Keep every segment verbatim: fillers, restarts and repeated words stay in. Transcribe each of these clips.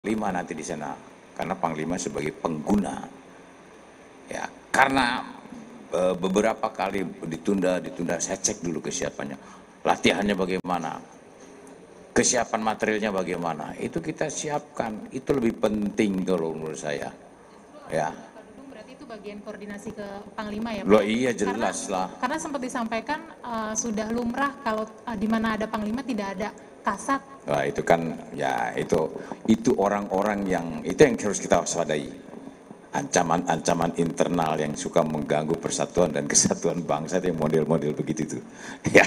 Panglima nanti di sana, karena Panglima sebagai pengguna, ya karena e, beberapa kali ditunda, ditunda, saya cek dulu kesiapannya, latihannya bagaimana, kesiapan materialnya bagaimana, itu kita siapkan, itu lebih penting kalau menurut saya, ya. Berarti itu bagian koordinasi ke Panglima ya Pak? Loh iya jelas karena, lah. Karena sempat disampaikan uh, sudah lumrah kalau uh, di mana ada Panglima tidak ada kasat. Wah itu kan ya itu itu orang-orang yang itu yang harus kita waspadai, ancaman-ancaman internal yang suka mengganggu persatuan dan kesatuan bangsa, itu model-model begitu tuh. Ya.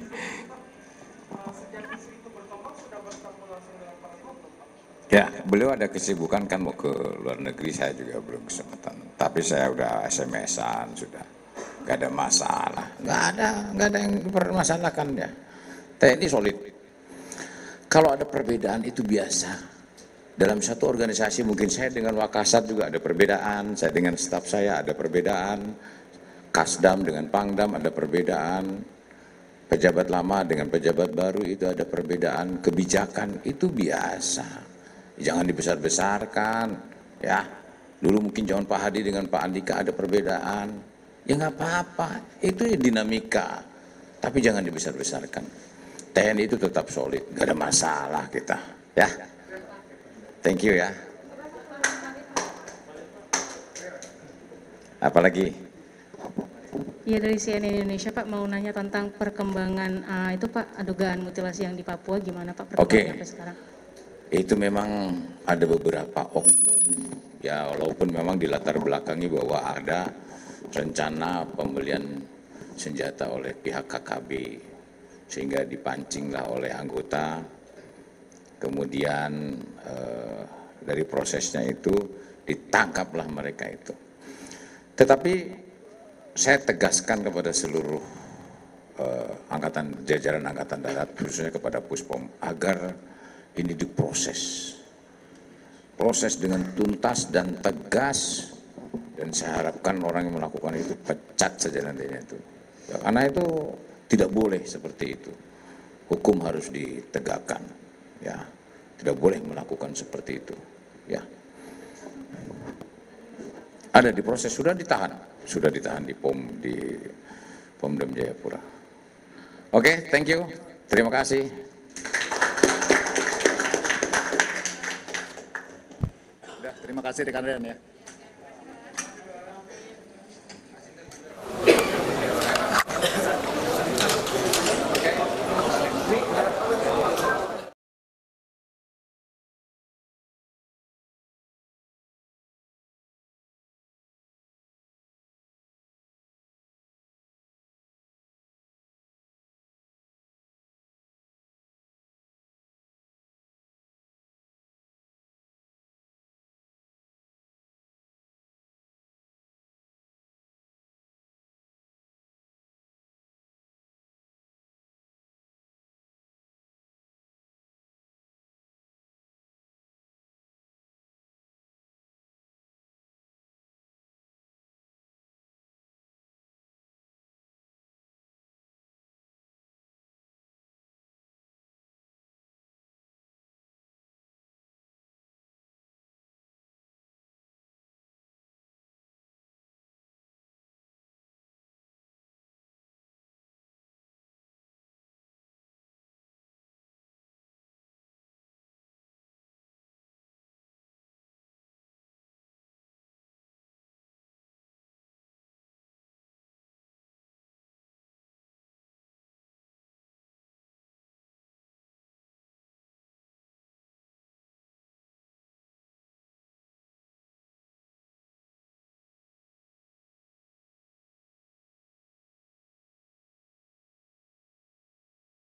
Ya, beliau ada kesibukan kan mau ke luar negeri, saya juga belum kesempatan. Tapi saya udah S M S-an sudah, nggak ada masalah, nggak ada, nggak ada yang dipermasalahkan ya. T N I solid. Kalau ada perbedaan itu biasa. Dalam satu organisasi mungkin saya dengan Wakasat juga ada perbedaan, saya dengan staf saya ada perbedaan, Kasdam dengan Pangdam ada perbedaan, pejabat lama dengan pejabat baru itu ada perbedaan, kebijakan itu biasa. Jangan dibesar-besarkan, ya. Dulu mungkin zaman Pak Hadi dengan Pak Andika ada perbedaan, ya nggak apa-apa, itu ya dinamika, tapi jangan dibesar-besarkan. T N I itu tetap solid, nggak ada masalah kita, ya. Thank you ya. Apalagi? Ya dari C N N Indonesia Pak mau nanya tentang perkembangan uh, itu Pak dugaan mutilasi yang di Papua gimana Pak perkembangan okay. sampai sekarang? Itu memang ada beberapa oknum ya, walaupun memang dilatar belakangi bahwa ada rencana pembelian senjata oleh pihak K K B sehingga dipancinglah oleh anggota, kemudian eh, dari prosesnya itu ditangkaplah mereka itu. Tetapi saya tegaskan kepada seluruh eh, angkatan jajaran angkatan darat, khususnya kepada Puspom, agar ini diproses, proses dengan tuntas dan tegas, dan saya harapkan orang yang melakukan itu pecat saja nantinya itu. Ya, karena itu tidak boleh seperti itu. Hukum harus ditegakkan, ya. Tidak boleh melakukan seperti itu, ya. Ada di proses, sudah ditahan, sudah ditahan di Pom di Pomdam Jayapura. Oke, okay, thank you, terima kasih. Terima kasih rekan-rekan ya.